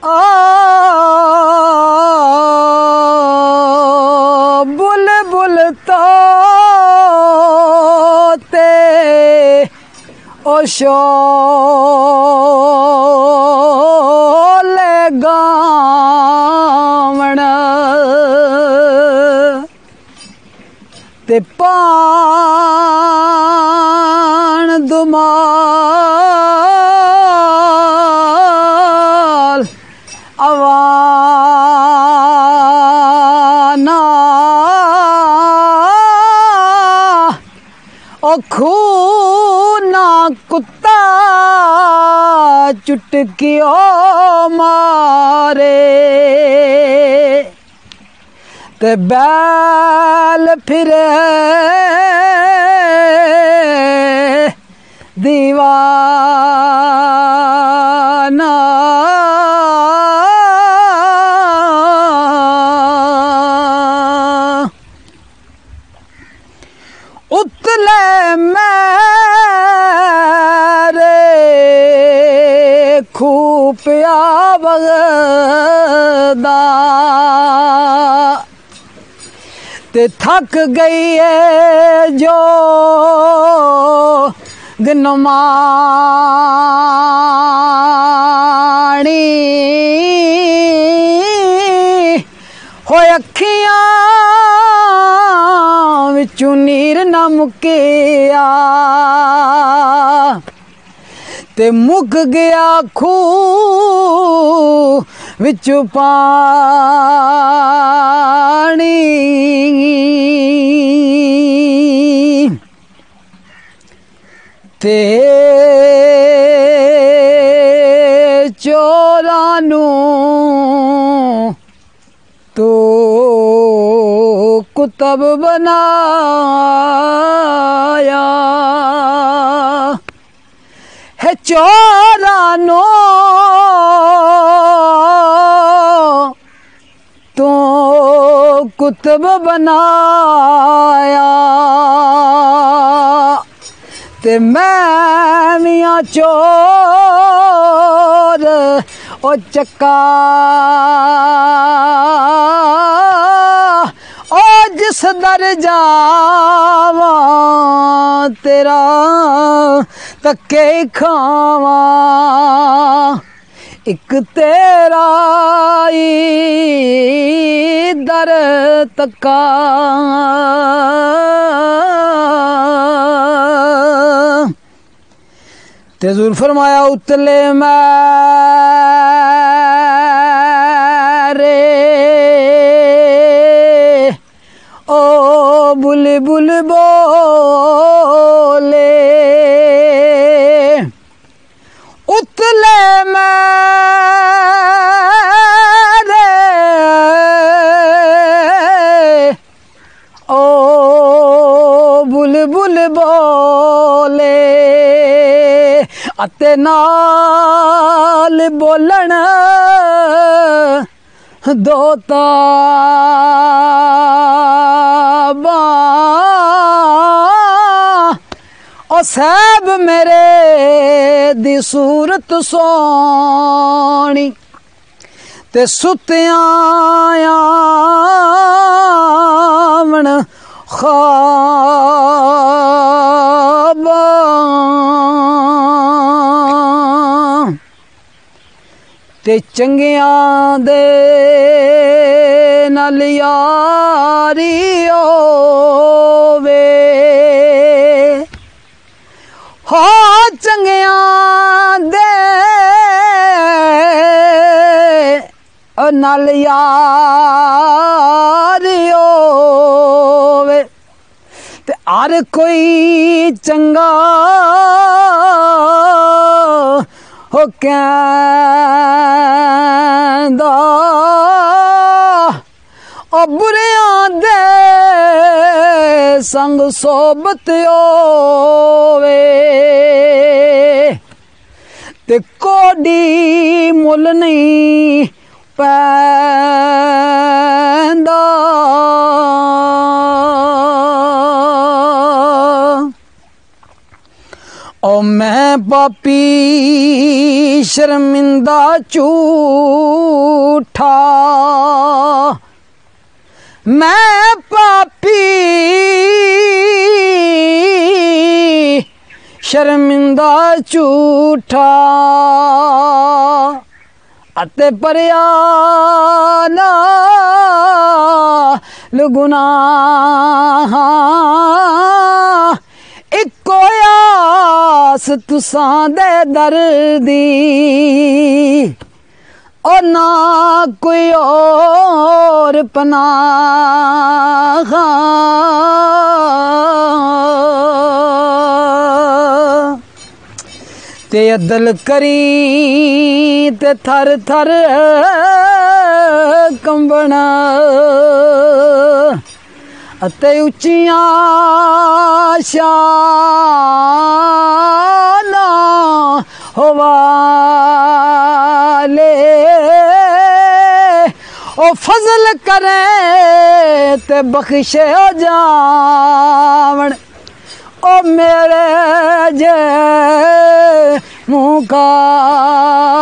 आ बुलबुल तोते ओ शोले गावण ते पान दुमाल अवाना ओ खूना कुत्ता चुटकियों मारे ते बैल फिरे दीवाना उतले मेरे खूपिया बगदा ते थक गई है जो गनमाणी हो अखियां विचू नीर न मुकिया ते मुक गया खूह विचू पानी ते चोरां नूं तो कुतब बनाया है चोरां नूं तो कुतब बनाया ते मैं मियां चोर ओ चक्का ओ जिस दर जावा तेरा तके खावा एक तेरा ही दर तका ते हुज़ूर फरमाया उतले मेरे ओ बुलबुल बोले उतले मेरे ओ बुलबुल बोले अते नाल बोलन दो ताबा ओ साहब मेरे दी सूरत सोनी ते सुत्यां आवन ख्वाबा ते चंगियां दे नाल यारी होवे हो चंगियां दे नाल यारी होवे ते हर कोई चंगा हो कहंदा ओ बुरियां दे संग सोबत होवे ते कोडी मुल नहीं पैंदा ओ मैं पापी शर्मिंदा चू झूठा मैं पापी शर्मिंदा झूठा अते परया नाल गुनाह इको आस तुसां दे दर दी और ना कोई और पनाह ते अदल करी ते थर थर कंबना अते उच्चियां शाना हवाले ओ फजल करे ते बख्शे हो जावण ओ मेरे जे मुका